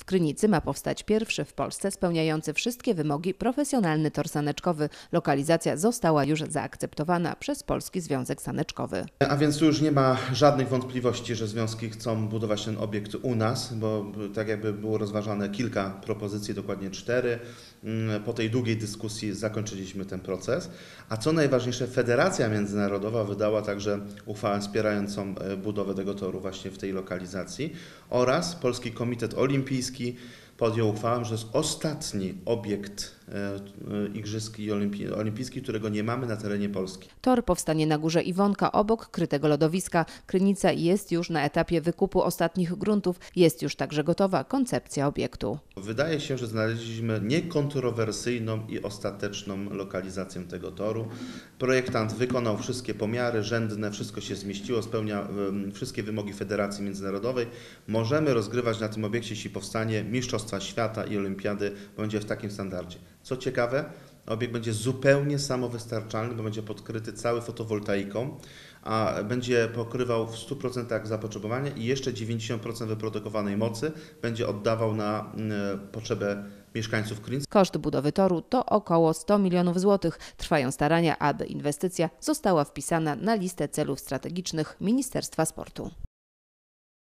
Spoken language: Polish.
Krynicy ma powstać pierwszy w Polsce spełniający wszystkie wymogi profesjonalny tor saneczkowy. Lokalizacja została już zaakceptowana przez Polski Związek Saneczkowy. A więc tu już nie ma żadnych wątpliwości, że związki chcą budować ten obiekt u nas, bo tak jakby było rozważane kilka propozycji, dokładnie 4. Po tej długiej dyskusji zakończyliśmy ten proces. A co najważniejsze, Federacja Międzynarodowa wydała także uchwałę wspierającą budowę tego toru właśnie w tej lokalizacji oraz Polski Komitet Olimpijski podjął uchwałę, że to jest ostatni obiekt igrzysk i olimpijskich, którego nie mamy na terenie Polski. Tor powstanie na Górze Iwonka obok krytego lodowiska. Krynica jest już na etapie wykupu ostatnich gruntów. Jest już także gotowa koncepcja obiektu. Wydaje się, że znaleźliśmy niekontrowersyjną i ostateczną lokalizację tego toru. Projektant wykonał wszystkie pomiary rzędne, wszystko się zmieściło, spełnia wszystkie wymogi Federacji Międzynarodowej. Możemy rozgrywać na tym obiekcie, jeśli powstanie Mistrzostwa Świata i Olimpiady, będzie w takim standardzie. Co ciekawe, obiekt będzie zupełnie samowystarczalny, bo będzie podkryty cały fotowoltaiką, a będzie pokrywał w 100% zapotrzebowanie i jeszcze 90% wyprodukowanej mocy będzie oddawał na potrzebę mieszkańców Krynic. Koszt budowy toru to około 100 milionów złotych. Trwają starania, aby inwestycja została wpisana na listę celów strategicznych Ministerstwa Sportu.